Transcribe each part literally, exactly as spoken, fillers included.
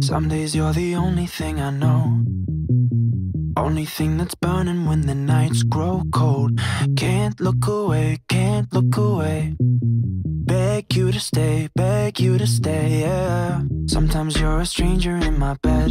Some days you're the only thing I know, only thing that's burning when the nights grow cold. Can't look away, can't look away. Beg you to stay, beg you to stay, yeah. Sometimes you're a stranger in my bed.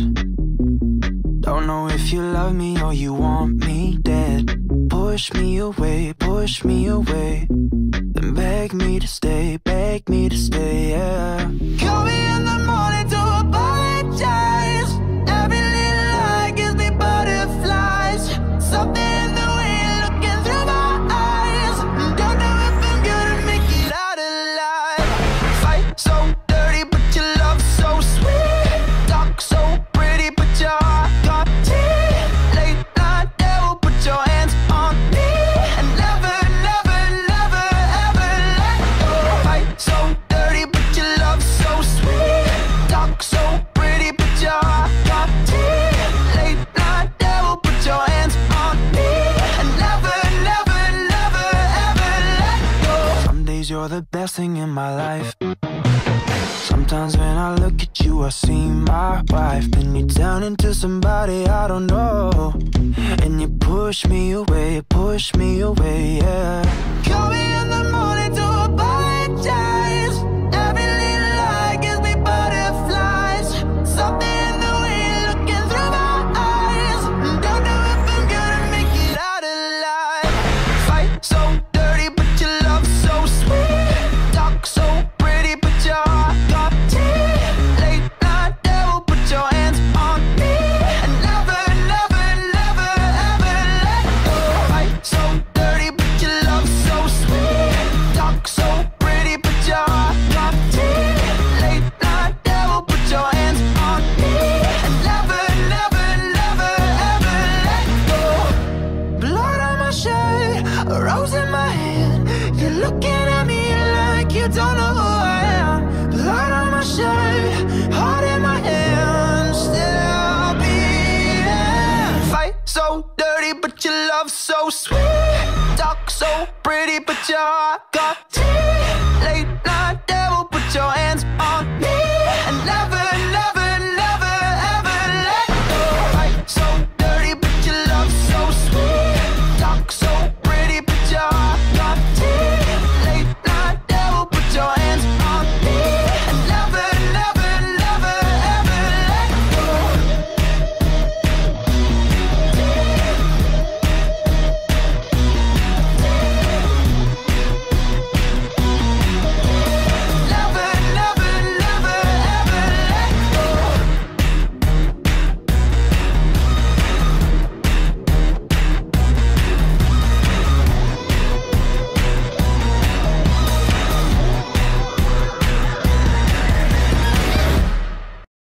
Don't know if you love me or you want me dead. Push me away, push me away. Then beg me to stay, beg me to stay, yeah. Call me in the morning to apologize. Every little lie gives me butterflies. Something in the way you're looking through my eyes. Don't know if I'm gonna make it out alive. Fight so dirty, but your love so sweet. Talk so pretty, but your heart got teeth. Late night devil, put your hands on me. And never, never, never, ever let go. Fight so dirty, but your love so sweet. Talk so pretty, but your heart got teeth. Late night devil, put your hands on me. And never, never, never, ever let go. Some days you're the best thing in my life. Sometimes when I look at you, I see my wife. Then you turn into somebody I don't know, and you push me away, push me away, yeah. Call me in the morning to apologize. Every little lie gives me butterflies. Something in the way you're looking through my eyes. Don't know if I'm gonna make it out alive. Fight so dirty, but your love so sweet. Talk so pretty, but your heart got teeth. Late night devil, put your hands on me. And never, never, never, ever let go. Fight so dirty, but your love so sweet. Talk so pretty, but your heart got teeth. Late night devil, put your hands on me. And never, never, never, ever let go. Blood on my shirt, a rose in my hand. You're looking at me like you don't know who I am. Blood on my shirt, heart in my hand. Still beating. Fight so dirty, but your love so sweet. Talk so pretty, but your heart got teeth. Late night devil, put your hands on